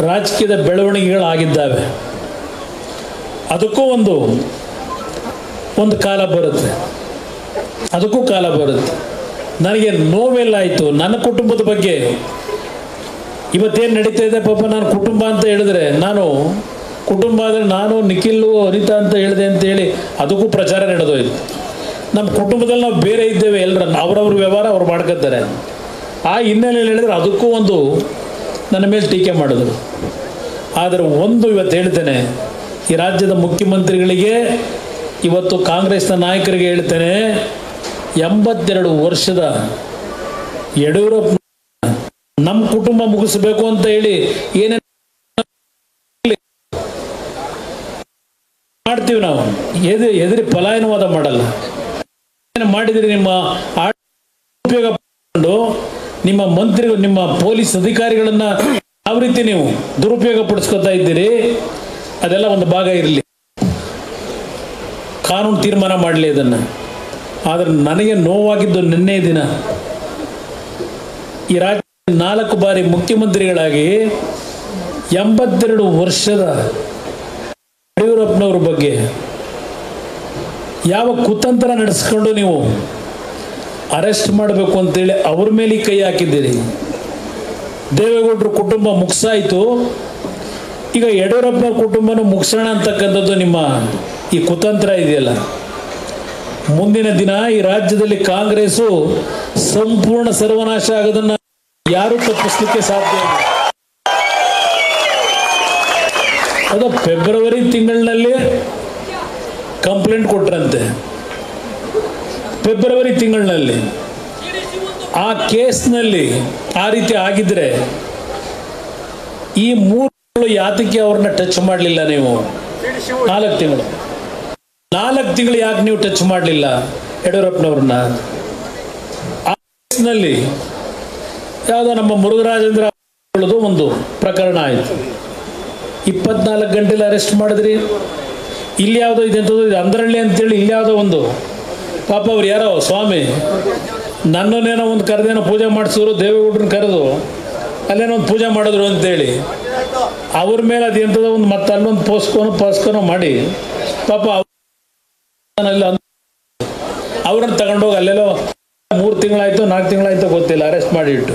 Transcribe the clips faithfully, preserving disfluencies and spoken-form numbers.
ರಾಜಕೀಯದ ಬೆಳವಣಿಗೆಗಳಾಗಿದ್ದಾವೆ. ಅದಕ್ಕೂ ಒಂದು ಒಂದು ಕಾಲ ಬರುತ್ತೆ, ಅದಕ್ಕೂ ಕಾಲ ಬರುತ್ತೆ. ನನಗೆ ನೋವೆಲ್ಲ ಆಯಿತು ನನ್ನ ಕುಟುಂಬದ ಬಗ್ಗೆ. ಇವತ್ತೇನು ನಡೀತಾ ಇದೆ ಪಾಪ, ನಾನು ಕುಟುಂಬ ಅಂತ ಹೇಳಿದ್ರೆ, ನಾನು ಕುಟುಂಬ ಅಂದರೆ ನಾನು ನಿಖಿಲ್ ಅನಿತಾ ಅಂತ ಹೇಳಿದೆ ಅಂತೇಳಿ ಅದಕ್ಕೂ ಪ್ರಚಾರ ನಡೆದೋಯ್ತು. ನಮ್ಮ ಕುಟುಂಬದಲ್ಲಿ ನಾವು ಬೇರೆ ಇದ್ದೇವೆ, ಎಲ್ಲರ ಅವ್ರವ್ರ ವ್ಯವಹಾರ ಅವ್ರು ಮಾಡ್ಕೊತಾರೆ. ಆ ಹಿನ್ನೆಲೆಯಲ್ಲಿ ಹೇಳಿದ್ರೆ ಅದಕ್ಕೂ ಒಂದು ನನ್ನ ಮೇಲೆ ಟೀಕೆ ಮಾಡಿದ್ರು. ಆದರೆ ಒಂದು ಇವತ್ತು ಹೇಳ್ತೇನೆ, ಈ ರಾಜ್ಯದ ಮುಖ್ಯಮಂತ್ರಿಗಳಿಗೆ, ಇವತ್ತು ಕಾಂಗ್ರೆಸ್ನ ನಾಯಕರಿಗೆ ಹೇಳ್ತೇನೆ, ಎಂಬತ್ತೆರಡು ವರ್ಷದ ಯಡಿಯೂರಪ್ಪ ನಮ್ಮ ಕುಟುಂಬ ಮುಗಿಸ್ಬೇಕು ಅಂತ ಹೇಳಿ ಏನೇನು ಮಾಡ್ತೀವಿ ನಾವು, ಎದುರಿ ಎದುರಿ ಪಲಾಯನವಾದ ಮಾಡಲ್ಲ. ಏನು ಮಾಡಿದ್ರಿ, ನಿಮ್ಮ ಉಪಯೋಗ ಪಡಿಸಿಕೊಂಡು ನಿಮ್ಮ ಮಂತ್ರಿಗಳು, ನಿಮ್ಮ ಪೊಲೀಸ್ ಅಧಿಕಾರಿಗಳನ್ನ ಯಾವ ರೀತಿ ನೀವು ದುರುಪಯೋಗ ಪಡಿಸ್ಕೊತಾ ಇದ್ದೀರಿ, ಅದೆಲ್ಲ ಒಂದು ಭಾಗ ಇರಲಿ, ಕಾನೂನು ತೀರ್ಮಾನ ಮಾಡಲಿ ಅದನ್ನು. ಆದರೆ ನನಗೆ ನೋವಾಗಿದ್ದು ನಿನ್ನೆ ದಿನ, ಈ ರಾಜ್ಯ ನಾಲ್ಕು ಬಾರಿ ಮುಖ್ಯಮಂತ್ರಿಗಳಾಗಿ ಎಂಬತ್ತೆರಡು ವರ್ಷದ ಯಡಿಯೂರಪ್ಪನವ್ರ ಬಗ್ಗೆ ಯಾವ ಕುತಂತ್ರ ನಡೆಸ್ಕೊಂಡು ನೀವು ಅರೆಸ್ಟ್ ಮಾಡಬೇಕು ಅಂತೇಳಿ ಅವ್ರ ಮೇಲೆ ಕೈ ಹಾಕಿದ್ದೀರಿ. ದೇವೇಗೌಡರ ಕುಟುಂಬ ಮುಗಿಸಾಯಿತು, ಈಗ ಯಡಿಯೂರಪ್ಪ ಕುಟುಂಬನೂ ಮುಗಿಸೋಣ ಅಂತಕ್ಕಂಥದ್ದು ನಿಮ್ಮ ಈ ಕುತಂತ್ರ ಇದೆಯಲ್ಲ. ಮುಂದಿನ ದಿನ ಈ ರಾಜ್ಯದಲ್ಲಿ ಕಾಂಗ್ರೆಸ್ಸು ಸಂಪೂರ್ಣ ಸರ್ವನಾಶ ಆಗೋದನ್ನ ಯಾರು ತಪ್ಪಿಸ್ಲಿಕ್ಕೆ ಸಾಧ್ಯ ಇಲ್ಲ. ಅದು ಫೆಬ್ರವರಿ ತಿಂಗಳಿನಲ್ಲಿ ಕಂಪ್ಲೇಂಟ್ ಕೊಟ್ರಂತೆ, ಫೆಬ್ರವರಿ ತಿಂಗಳಿನಲ್ಲಿ. ಆ ಕೇಸ್ನಲ್ಲಿ ಆ ರೀತಿ ಆಗಿದ್ರೆ ಈ ಮೂರು ತಿಂಗಳು ಯಾತಕ್ಕೆ ಅವ್ರನ್ನ ಟಚ್ ಮಾಡಲಿಲ್ಲ ನೀವು? ನಾಲ್ಕು ತಿಂಗಳು ನಾಲ್ಕು ತಿಂಗಳು ಯಾಕೆ ನೀವು ಟಚ್ ಮಾಡಲಿಲ್ಲ ಯಡಿಯೂರಪ್ಪನವ್ರನ್ನ? ಆ ಕೇಸ್ನಲ್ಲಿ ಯಾವುದೋ ನಮ್ಮ ಮುರುಘರಾಜೇಂದ್ರ ಒಂದು ಪ್ರಕರಣ ಆಯಿತು, ಇಪ್ಪತ್ನಾಲ್ಕು ಗಂಟೆಲಿ ಅರೆಸ್ಟ್ ಮಾಡಿದ್ರಿ. ಇಲ್ಲಿ ಯಾವುದೋ ಇದೆಂಥದ್ದು ಇದು ಅಂದ್ರಳ್ಳಿ ಅಂತೇಳಿ ಇಲ್ಲಿ ಯಾವುದೋ ಒಂದು ಪಾಪ ಅವ್ರು ಯಾರೋ ಸ್ವಾಮಿ ನನ್ನನ್ನೇನೋ ಒಂದು ಕರೆದೇನೋ ಪೂಜೆ ಮಾಡಿಸಿದ್ರು, ದೇವೇಗೌಡರನ್ನ ಕರೆದು ಅಲ್ಲೇನೋ ಒಂದು ಪೂಜೆ ಮಾಡಿದ್ರು ಅಂತೇಳಿ ಅವ್ರ ಮೇಲೆ ಅದು ಎಂಥದೋ ಒಂದು ಮತ್ತೆ ಅಲ್ಲೊಂದು ಪೋಸ್ಕೋನೋ ಪಾಸ್ಕೋನೋ ಮಾಡಿ ಪಾಪ ಅವ್ರನ್ನ ತಗೊಂಡೋಗಿ ಅಲ್ಲೆಲ್ಲೋ ಮೂರು ತಿಂಗಳಾಯ್ತು ನಾಲ್ಕು ತಿಂಗಳಾಯ್ತು ಗೊತ್ತಿಲ್ಲ ಅರೆಸ್ಟ್ ಮಾಡಿಟ್ಟು.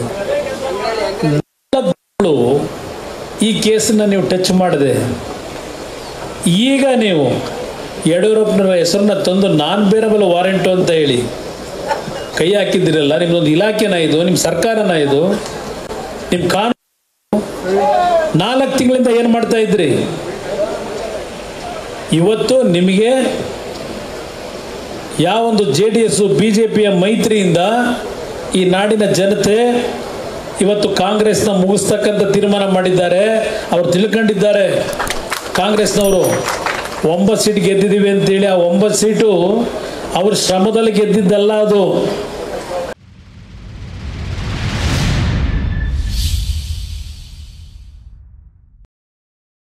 ಈ ಕೇಸನ್ನ ನೀವು ಟಚ್ ಮಾಡಿದೆ. ಈಗ ನೀವು ಯಡಿಯೂರಪ್ಪನವರ ಹೆಸರನ್ನ ತಂದು ನಾನ್ ಬೇರಬಲ್ ವಾರೆಂಟು ಅಂತ ಹೇಳಿ ಕೈ ಹಾಕಿದ್ದೀರಲ್ಲ, ನಿಮ್ದೊಂದು ಇಲಾಖೆನ ಇದು, ನಿಮ್ಮ ಸರ್ಕಾರನ ಇದು, ನಿಮ್ಮ ಕಾನೂನು. ನಾಲ್ಕು ತಿಂಗಳಿಂದ ಏನು ಮಾಡ್ತಾ ಇದ್ರಿ? ಇವತ್ತು ನಿಮಗೆ ಯಾವೊಂದು J D S B J ಪಿಯ ಮೈತ್ರಿಯಿಂದ ಈ ನಾಡಿನ ಜನತೆ ಇವತ್ತು ಕಾಂಗ್ರೆಸ್ನ ಮುಗಿಸ್ತಕ್ಕಂಥ ತೀರ್ಮಾನ ಮಾಡಿದ್ದಾರೆ. ಅವರು ತಿಳ್ಕೊಂಡಿದ್ದಾರೆ ಕಾಂಗ್ರೆಸ್ನವರು ಒಂಬತ್ತು ಸೀಟ್ ಗೆದ್ದಿದ್ದೀವಿ ಅಂತೇಳಿ. ಆ ಒಂಬತ್ತು ಸೀಟು ಅವ್ರ ಶ್ರಮದಲ್ಲಿ ಗೆದ್ದಿದ್ದಲ್ಲ, ಅದು